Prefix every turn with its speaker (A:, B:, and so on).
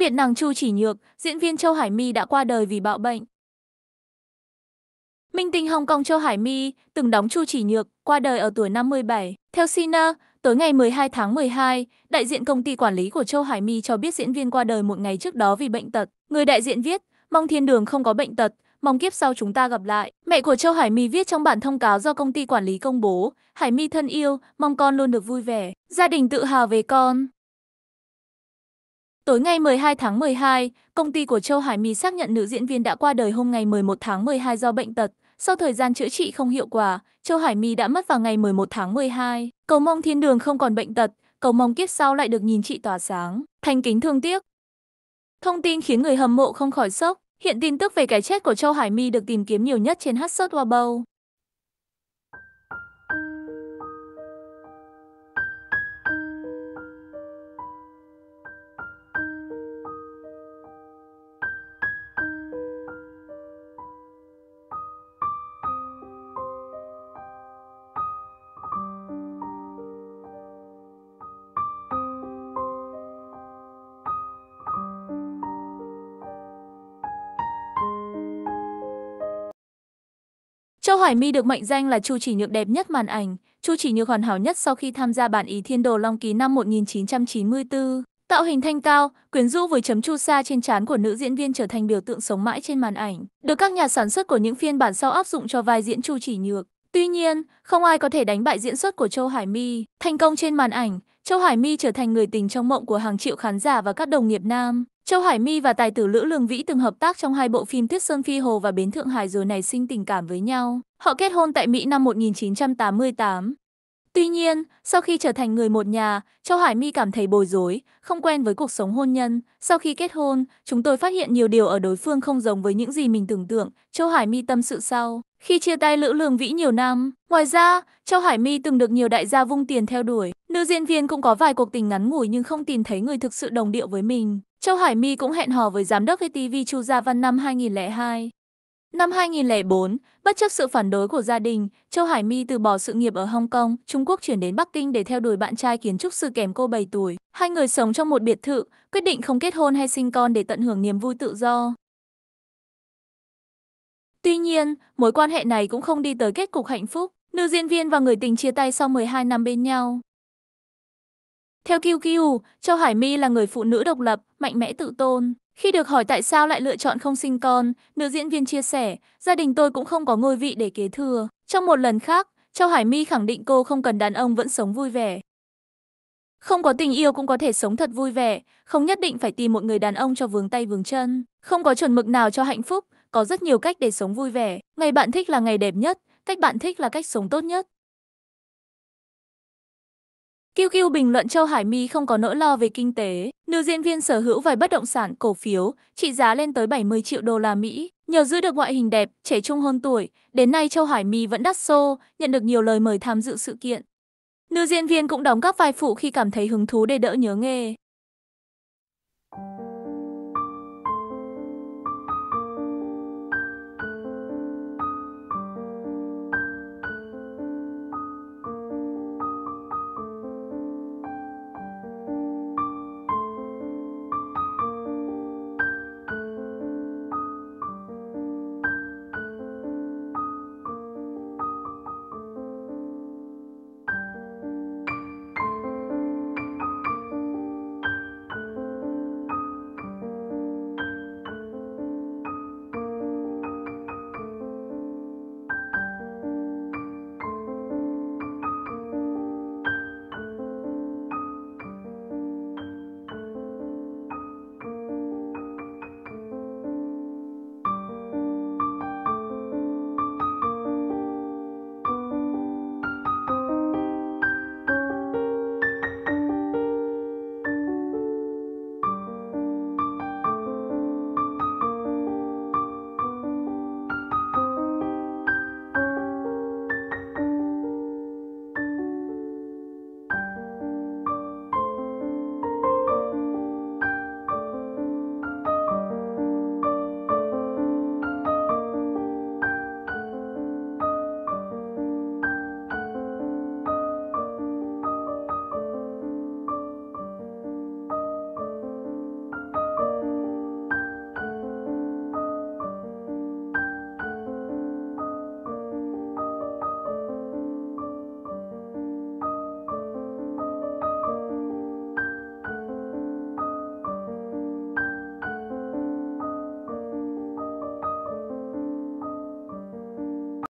A: biệt nàng Chu Chỉ Nhược, diễn viên Châu Hải My đã qua đời vì bạo bệnh. Minh tinh Hồng Kông Châu Hải My, từng đóng Chu Chỉ Nhược, qua đời ở tuổi 57. Theo Sina, tối ngày 12 tháng 12, đại diện công ty quản lý của Châu Hải My cho biết diễn viên qua đời một ngày trước đó vì bệnh tật. Người đại diện viết, mong thiên đường không có bệnh tật, mong kiếp sau chúng ta gặp lại. Mẹ của Châu Hải My viết trong bản thông cáo do công ty quản lý công bố, Hải My thân yêu, mong con luôn được vui vẻ, gia đình tự hào về con. Tối ngày 12 tháng 12, công ty của Châu Hải My xác nhận nữ diễn viên đã qua đời hôm ngày 11 tháng 12 do bệnh tật. Sau thời gian chữa trị không hiệu quả, Châu Hải My đã mất vào ngày 11 tháng 12. Cầu mong thiên đường không còn bệnh tật, cầu mong kiếp sau lại được nhìn chị tỏa sáng. Thành kính thương tiếc. Thông tin khiến người hâm mộ không khỏi sốc. Hiện tin tức về cái chết của Châu Hải My được tìm kiếm nhiều nhất trên Hotsearch Weibo. Châu Hải My được mệnh danh là Chu Chỉ Nhược đẹp nhất màn ảnh, Chu Chỉ Nhược hoàn hảo nhất sau khi tham gia bản Ý Thiên Đồ Long Ký năm 1994. Tạo hình thanh cao, quyến rũ với chấm chu sa trên trán của nữ diễn viên trở thành biểu tượng sống mãi trên màn ảnh, được các nhà sản xuất của những phiên bản sau áp dụng cho vai diễn Chu Chỉ Nhược. Tuy nhiên, không ai có thể đánh bại diễn xuất của Châu Hải My. Thành công trên màn ảnh, Châu Hải My trở thành người tình trong mộng của hàng triệu khán giả và các đồng nghiệp nam. Châu Hải My và tài tử Lữ Lương Vĩ từng hợp tác trong hai bộ phim Tuyết Sơn Phi Hồ và Bến Thượng Hải rồi nảy sinh tình cảm với nhau. Họ kết hôn tại Mỹ năm 1988. Tuy nhiên, sau khi trở thành người một nhà, Châu Hải My cảm thấy bối rối, không quen với cuộc sống hôn nhân. Sau khi kết hôn, chúng tôi phát hiện nhiều điều ở đối phương không giống với những gì mình tưởng tượng, Châu Hải My tâm sự sau. Khi chia tay Lữ Lương Vĩ nhiều năm, ngoài ra, Châu Hải My từng được nhiều đại gia vung tiền theo đuổi. Nữ diễn viên cũng có vài cuộc tình ngắn ngủi nhưng không tìm thấy người thực sự đồng điệu với mình. Châu Hải My cũng hẹn hò với giám đốc ATV Chu Gia Văn năm 2002. Năm 2004, bất chấp sự phản đối của gia đình, Châu Hải My từ bỏ sự nghiệp ở Hong Kong, Trung Quốc chuyển đến Bắc Kinh để theo đuổi bạn trai kiến trúc sư kèm cô 7 tuổi. Hai người sống trong một biệt thự, quyết định không kết hôn hay sinh con để tận hưởng niềm vui tự do. Tuy nhiên, mối quan hệ này cũng không đi tới kết cục hạnh phúc. Nữ diễn viên và người tình chia tay sau 12 năm bên nhau. Theo QQ, Châu Hải My là người phụ nữ độc lập, mạnh mẽ tự tôn. Khi được hỏi tại sao lại lựa chọn không sinh con, nữ diễn viên chia sẻ, gia đình tôi cũng không có ngôi vị để kế thừa. Trong một lần khác, Châu Hải My khẳng định cô không cần đàn ông vẫn sống vui vẻ. Không có tình yêu cũng có thể sống thật vui vẻ, không nhất định phải tìm một người đàn ông cho vướng tay vướng chân. Không có chuẩn mực nào cho hạnh phúc, có rất nhiều cách để sống vui vẻ. Ngày bạn thích là ngày đẹp nhất, cách bạn thích là cách sống tốt nhất. QQ bình luận Châu Hải My không có nỗi lo về kinh tế. Nữ diễn viên sở hữu vài bất động sản cổ phiếu, trị giá lên tới 70 triệu đô la Mỹ. Nhờ giữ được ngoại hình đẹp, trẻ trung hơn tuổi, đến nay Châu Hải My vẫn đắt xô, nhận được nhiều lời mời tham dự sự kiện. Nữ diễn viên cũng đóng các vai phụ khi cảm thấy hứng thú để đỡ nhớ nghề.